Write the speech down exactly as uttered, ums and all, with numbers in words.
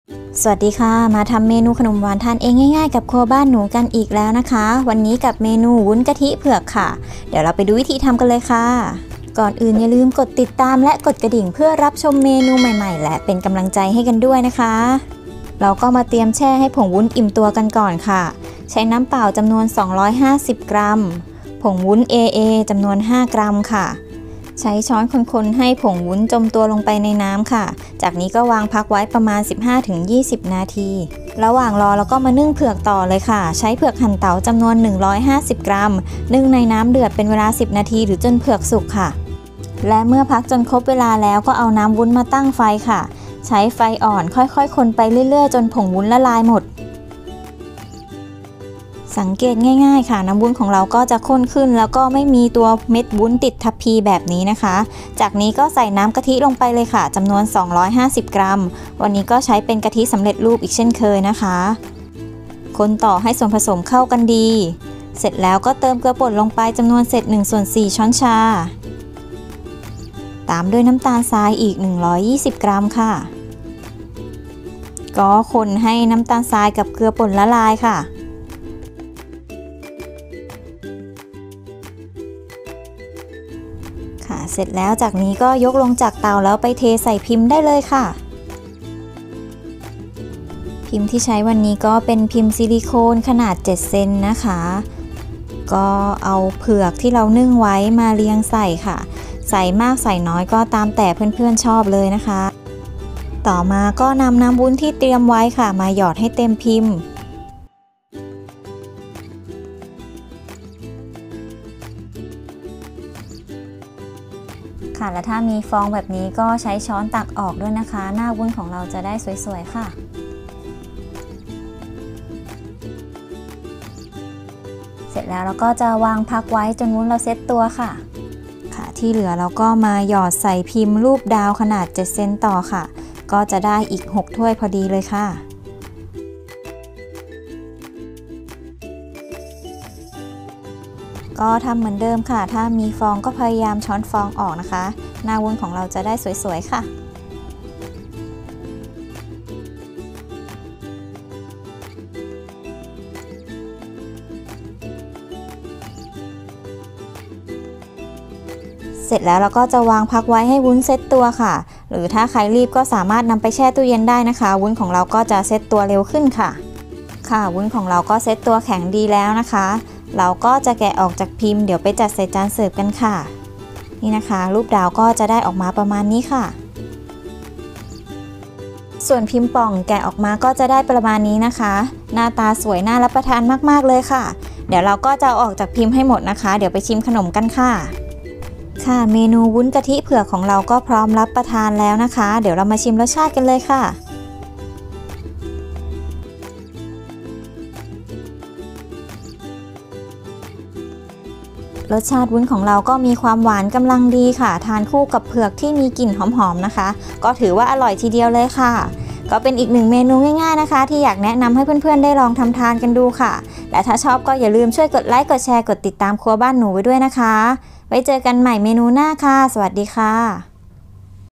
สวัสดีค่ะมาทำเมนูขนมหวานทานเองง่ายๆกับครัวบ้านหนูกันอีกแล้วนะคะวันนี้กับเมนูวุ้นกะทิเผือกค่ะเดี๋ยวเราไปดูวิธีทำกันเลยค่ะก่อนอื่นอย่าลืมกดติดตามและกดกระดิ่งเพื่อรับชมเมนูใหม่ๆและเป็นกำลังใจให้กันด้วยนะคะเราก็มาเตรียมแช่ให้ผงวุ้นอิ่มตัวกันก่อนค่ะใช้น้ำเปล่าจำนวนสองร้อยห้าสิบกรัมผงวุ้น เอ เอ จำนวนห้ากรัมค่ะใช้ช้อนคนๆให้ผงวุ้นจมตัวลงไปในน้ำค่ะจากนี้ก็วางพักไว้ประมาณ สิบห้าถึงยี่สิบ นาทีระหว่างรอเราก็มานึ่งเผือกต่อเลยค่ะใช้เผือกหั่นเต๋าจำนวนหนึ่งร้อยห้าสิบกรัมนึ่งในน้ำเดือดเป็นเวลาสิบนาทีหรือจนเผือกสุกค่ะและเมื่อพักจนครบเวลาแล้วก็เอาน้ำวุ้นมาตั้งไฟค่ะใช้ไฟอ่อนค่อยๆคนไปเรื่อยๆจนผงวุ้นละลายหมดสังเกตง่ายๆค่ะน้ำวุ้นของเราก็จะข้นขึ้นแล้วก็ไม่มีตัวเม็ดวุ้นติดทัพพีแบบนี้นะคะจากนี้ก็ใส่น้ำกะทิลงไปเลยค่ะจำนวนสองร้อยห้าสิบกรัมวันนี้ก็ใช้เป็นกะทิสำเร็จรูปอีกเช่นเคยนะคะคนต่อให้ส่วนผสมเข้ากันดีเสร็จแล้วก็เติมเกลือป่นลงไปจำนวนเศษหนึ่งส่วนสี่ช้อนชาตามด้วยน้ำตาลทรายอีกหนึ่งร้อยยี่สิบกรัมค่ะก็คนให้น้ำตาลทรายกับเกลือป่นละลายค่ะค่ะเสร็จแล้วจากนี้ก็ยกลงจากเตาแล้วไปเทใส่พิมพ์ได้เลยค่ะพิมพ์ที่ใช้วันนี้ก็เป็นพิมพ์ซิลิโคนขนาดเจ็ดเซนนะคะก็เอาเผือกที่เรานึ่งไว้มาเรียงใส่ค่ะใส่มากใส่น้อยก็ตามแต่เพื่อนๆชอบเลยนะคะต่อมาก็นำน้ำวุ้นที่เตรียมไว้ค่ะมาหยอดให้เต็มพิมพ์ค่ะและถ้ามีฟองแบบนี้ก็ใช้ช้อนตักออกด้วยนะคะหน้าวุ้นของเราจะได้สวยๆค่ะเสร็จแล้วเราก็จะวางพักไว้จนวุ้นเราเซ็ตตัวค่ะค่ะที่เหลือเราก็มาหยอดใส่พิมพ์รูปดาวขนาดเจ็ดเซนต่อค่ะก็จะได้อีกหกถ้วยพอดีเลยค่ะก็ทำเหมือนเดิมค่ะถ้ามีฟองก็พยายามช้อนฟองออกนะคะหน้าวุ้นของเราจะได้สวยๆค่ะเสร็จแล้วเราก็จะวางพักไว้ให้วุ้นเซตตัวค่ะหรือถ้าใครรีบก็สามารถนำไปแช่ตู้เย็นได้นะคะวุ้นของเราก็จะเซตตัวเร็วขึ้นค่ะค่ะวุ้นของเราก็เซตตัวแข็งดีแล้วนะคะเราก็จะแกะออกจากพิมพ์เดี๋ยวไปจัดใส่จานเสิร์ฟกันค่ะนี่นะคะรูปดาวก็จะได้ออกมาประมาณนี้ค่ะส่วนพิมพ์ป่องแกะออกมาก็จะได้ประมาณนี้นะคะหน้าตาสวยน่ารับประทานมากๆเลยค่ะเดี๋ยวเราก็จะเอาออกจากพิมพ์ให้หมดนะคะเดี๋ยวไปชิมขนมกันค่ะค่ะเมนูวุ้นกะทิเผือกของเราก็พร้อมรับประทานแล้วนะคะเดี๋ยวเรามาชิมรสชาติกันเลยค่ะรสชาติวุ้นของเราก็มีความหวานกำลังดีค่ะทานคู่กับเผือกที่มีกลิ่นหอมๆนะคะก็ถือว่าอร่อยทีเดียวเลยค่ะก็เป็นอีกหนึ่งเมนูง่ายๆนะคะที่อยากแนะนำให้เพื่อนๆได้ลองทำทานกันดูค่ะและถ้าชอบก็อย่าลืมช่วยกดไลค์กดแชร์กดติดตามครัวบ้านหนูไว้ด้วยนะคะไว้เจอกันใหม่เมนูหน้าค่ะสวัสดีค่ะ